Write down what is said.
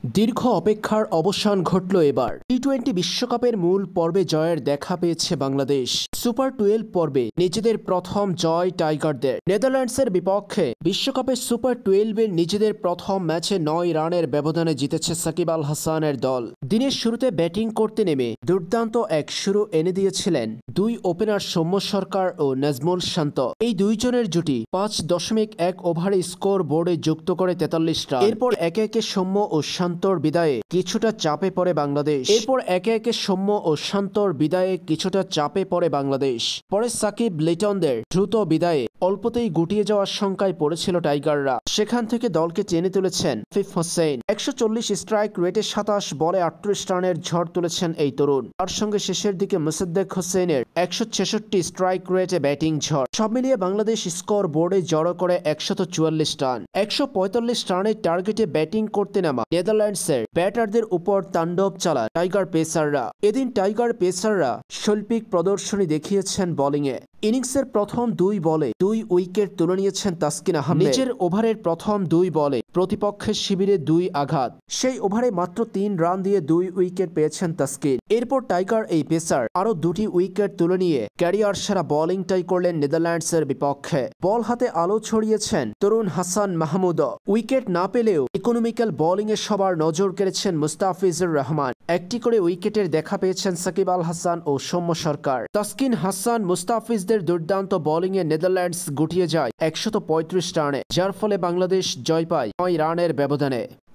দীর্ঘ অপেক্ষার অবসান ঘটল এবার। টি-20 বিশ্বকাপের মূল পর্বে জয়ের দেখা পেয়েছে বাংলাদেশ। সুপার 12 পর্বে নিজেদের প্রথম জয় টাইগারদের। নেদারল্যান্ডসের বিপক্ষে বিশ্বকাপের সুপার 12-এর নিজেদের প্রথম ম্যাচে 9 রানের ব্যবধানে জিতেছে সাকিব আল হাসানের দল। দিনের শুরুতে ব্যাটিং করতে নেমে দুর্দান্ত এক শুরু এনে দিয়েছিলেন দুই ওপেনার সৌম্য সরকার ও নাজমুল শান্ত। এই দুইজনের জুটি 5.1 ওভারে স্কোর বোর্ডে যুক্ত করে 43 রান। এরপর একে একে সৌম্য ও শান্তর বিদায়ে কিছুটা চাপে পড়ে বাংলাদেশ। পরে সাকিব লিটনদের দ্রুত বিদায়ে অল্পতেই গুটিয়ে যাওয়ার শঙ্কায় পড়েছিল টাইগাররা। সেখান থেকে দলকে টেনে তুলেছেন আফিফ হোসেন। 140 স্ট্রাইক রেটে 27 বলে 38 রানের ঝড় তুলেছেন এই তরুণ। তার সঙ্গে শেষের দিকে মুসাদ্দেক হোসেনের 166 স্ট্রাইক রেটে ব্যাটিং ঝড়। সব মিলিয়ে বাংলাদেশ স্কোর বোর্ডে জড়ো করে 144 রান। 145 রানের টার্গেটে ব্যাটিং করতে নামা নেদারল্যান্ডসের ব্যাটারদের উপর তাণ্ডব চালান টাইগার পেসাররা। এদিন টাইগার পেসাররা শৈল্পিক প্রদর্শনী দেখিয়েছেন বোলিংয়ে। ইনিংসের প্রথম 2 বলে 2 উইকেট তুলে নিয়েছেন তাসকিন আহমেদ। নিজের ওভারের প্রথম 2 বলে প্রতিপক্ষের শিবিরে 2 আঘাত। সেই ওভারে মাত্র 3 রান দিয়ে 2 উইকেট পেয়েছেন তাসকিন। এরপর টাইগার এই পেসার আরো 2টি উইকেট তুলে নিয়ে ক্যারিয়ার সেরা বোলিংটাই করলেন নেদারল্যান্ডসের বিপক্ষে। বল হাতে আলো ছড়িয়েছেন তরুণ হাসান মাহমুদ। উইকেট না পেলেও ইকোনমিক্যাল বোলিংয়ে সবার নজর কেড়েছেন মুস্তাফিজুর রহমান। একটি করে উইকেটের দেখা পেয়েছেন সাকিব আল হাসান ও সৌম্য সরকার। তাসকিন হাসান মুস্তাফিজদের দুর্দান্ত বোলিংয়ে নেদারল্যান্ডস গুটিয়ে যায় 135 রানে, যার ফলে বাংলাদেশ জয় পায় 9 রানের ব্যবধানে।